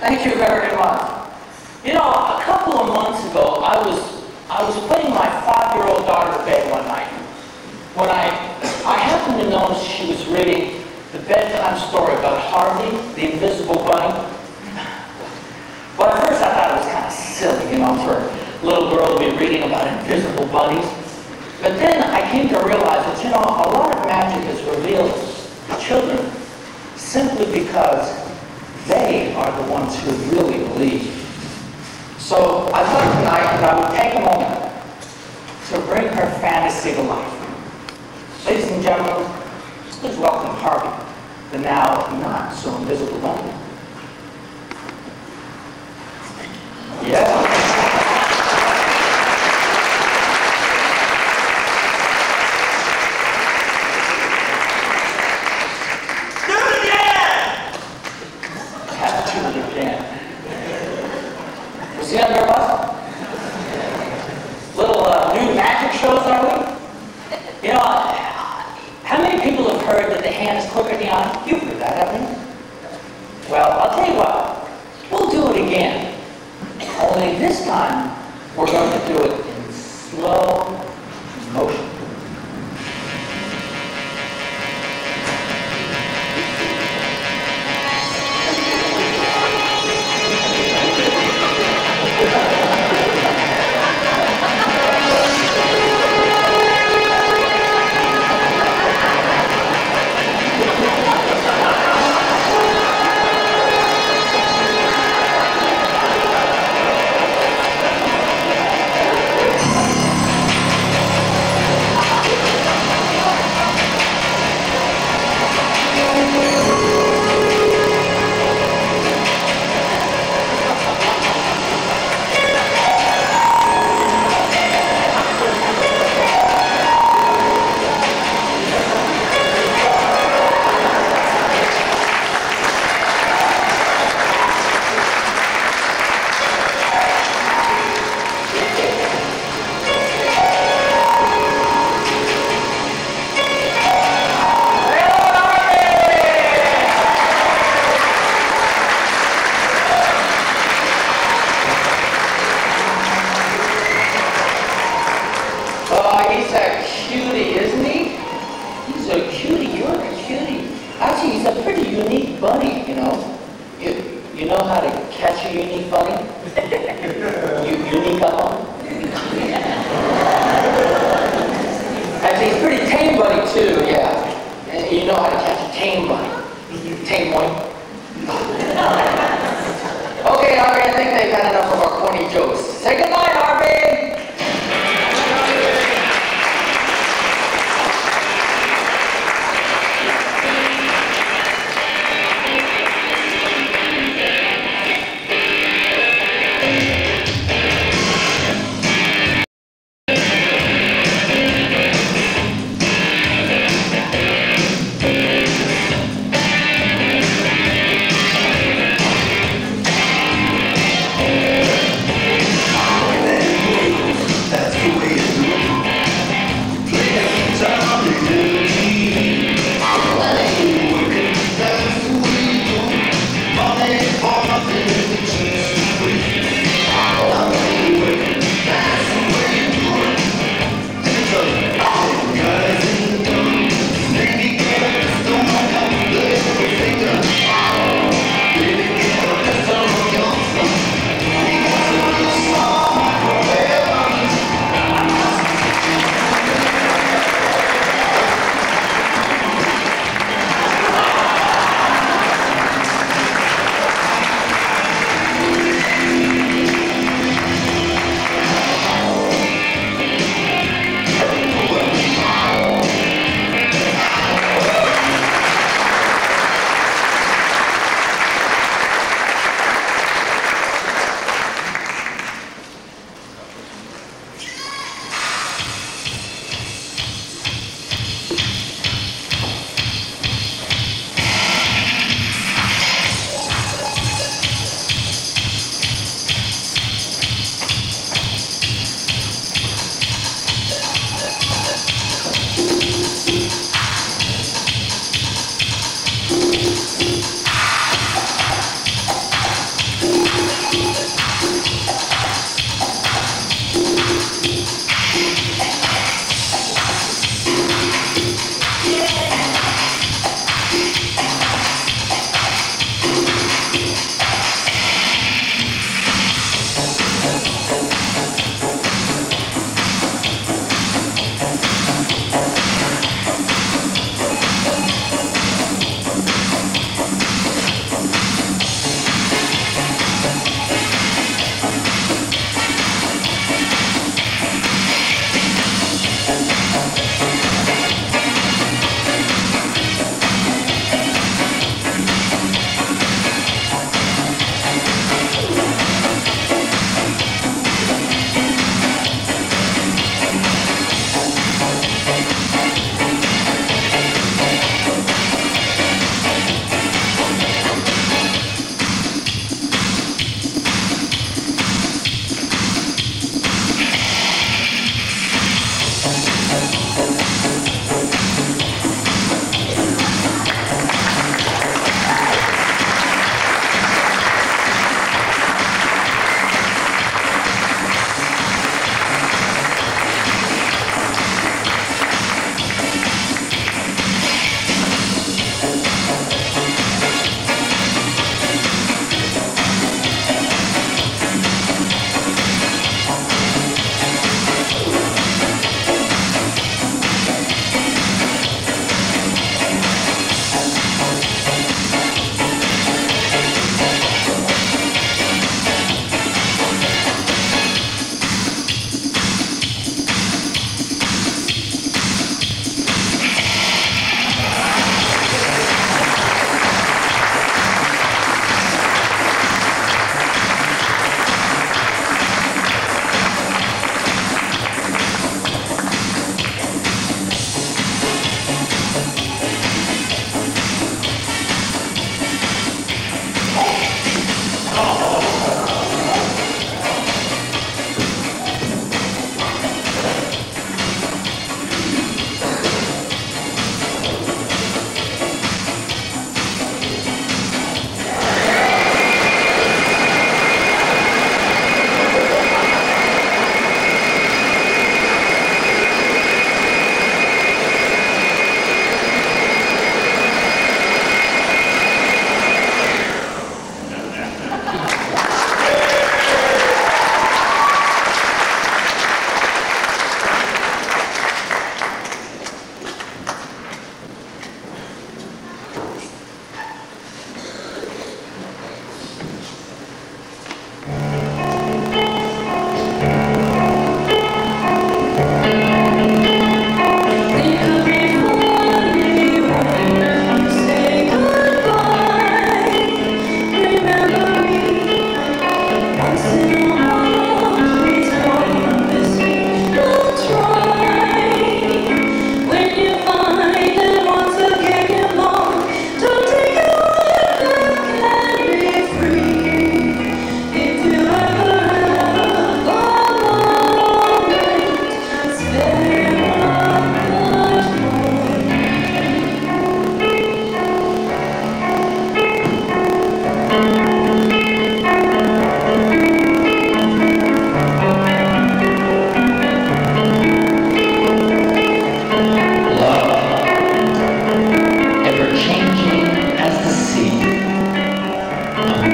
Thank you very much. You know, a couple of months ago, I was putting my 5-year-old daughter to bed one night when I happened to notice she was reading the bedtime story about Harvey, the invisible bunny. Well, at first I thought it was kind of silly, you know, for a little girl to be reading about invisible bunnies. But then I came to realize that, you know, a lot of magic is revealed to children simply because they are the ones who really believe. So I thought tonight that I would take a moment to bring her fantasy to life. Ladies and gentlemen, please welcome Harvey, the now not so invisible bunny. Yeah. See that there, bus? Little new magic shows, are we? You know, how many people have heard that the hand is quicker than the eye? You've heard that, haven't you? Well, I'll tell you what. We'll do it again. Only this time, we're going to do it in slow motion. You know how to catch a unique bunny? Unique up on? Actually, he's a pretty tame bunny too, yeah. And you know how to catch a tame bunny. Tame one. Okay, Harvey, I think they've had enough of our corny jokes. Say goodnight, Harvey!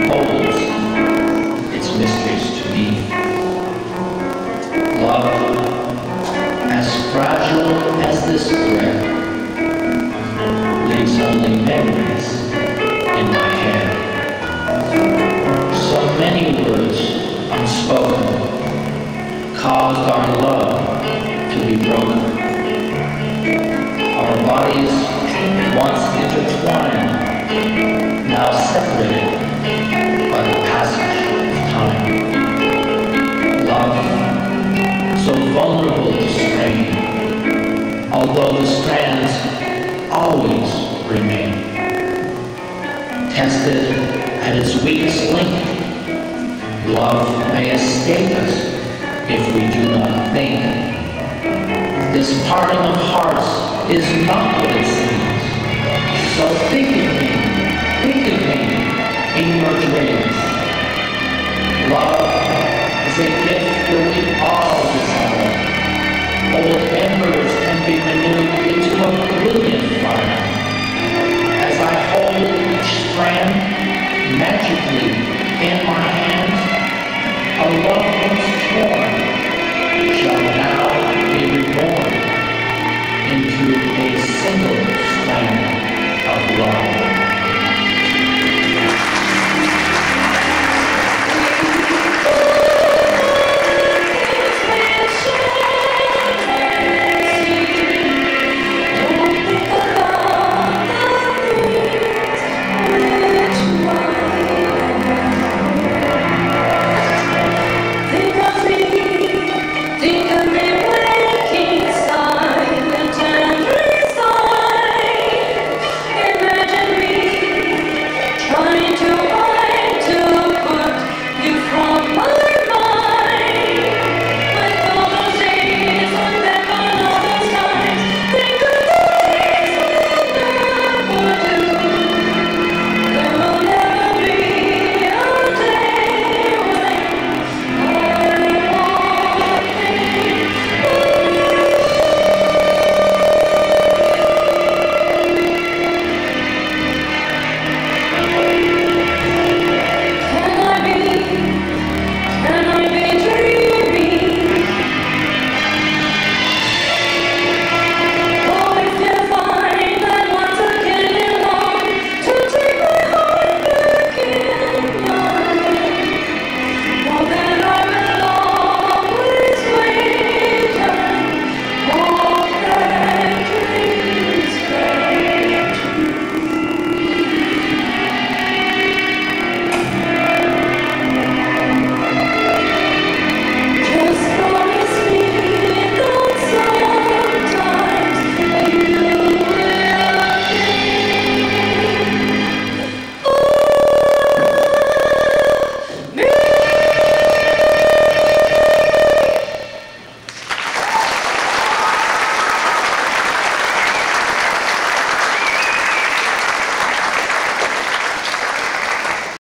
unfolds its mysteries to me. Love, as fragile as this thread, leaves only memories in my head. So many words unspoken caused our love to be broken. Our bodies, once intertwined, now separated by the passage of time. Love, so vulnerable to strain, although the strands always remain. Tested at its weakest link, love may escape us if we do not think. This parting of hearts is not what it seems. So think of me in your dreams. Love is a gift that we all desire. Old embers can be renewed into a brilliant fire. As I hold each strand magically